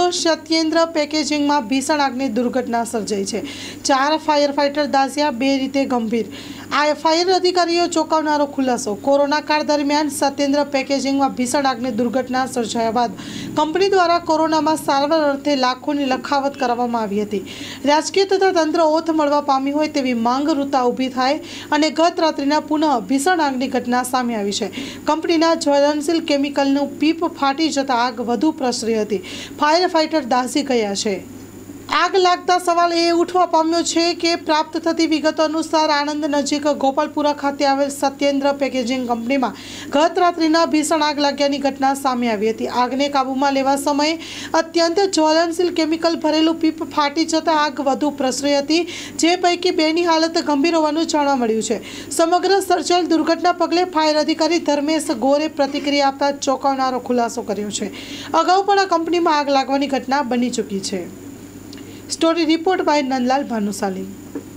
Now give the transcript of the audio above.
સત્યેન્દ્ર પેકેજિંગમાં ભીષણ આગની દુર્ઘટના સર્જાઈ છે। 4 ફાયર ફાઇટર દાઝ્યા, 2 રીતે ગંભીર। આ ફાયર અધિકારીઓ ચોંકાવનારો ખુલાસો। કોરોના કાળ દરમિયાન સત્યેન્દ્ર પેકેજિંગમાં ભીષણ આગની દુર્ઘટના સર્જાયા બાદ કંપની દ્વારા કોરોનામાં સારવાર અર્થે લાખોની લખાવત કરવામાં આવી હતી। રાજકીય તથા તંત્ર ઓથ મળવા પામી હોય તેવી માંગ રૂતા ઊભી થાય અને ગત રાત્રિના પુનઃ ભીષણ આગની ઘટના સામે આવી છે। કંપનીના જ્વલનશીલ કેમિકલનું પીપ ફાટી જતા આગ વધુ પ્રસરી હતી। ફાયર ફાઇટર દાઝી ગયા છે। આગ લાગતા સવાલ એ ઉઠવા પામ્યો છે કે પ્રાપ્ત થતી વિગતો અનુસાર આણંદ નજીક ગોપાલપુરા ખાતે આવેલ સત્યેન્દ્ર પેકેજિંગ કંપનીમાં ગત રાત્રિના ભીષણ આગ લાગ્યાની ઘટના સામે આવી હતી। આગને કાબૂમાં લેવા સમયે અત્યંત જ્વલનશીલ કેમિકલ ભરેલું પીપ ફાટી જતાં આગ વધુ પ્રસરી હતી, જે પૈકી 2ની હાલત ગંભીર હોવાનું જાણવા મળ્યું છે। સમગ્ર સર્જાયેલ દુર્ઘટના પગલે ફાયર અધિકારી ધર્મેશ ગોરે પ્રતિક્રિયા આપતા ચોંકાવનારો ખુલાસો કર્યો છે। અગાઉ પણ આ કંપનીમાં આગ લાગવાની ઘટના બની ચૂકી છે। Story report by Nandlal Bhanushali.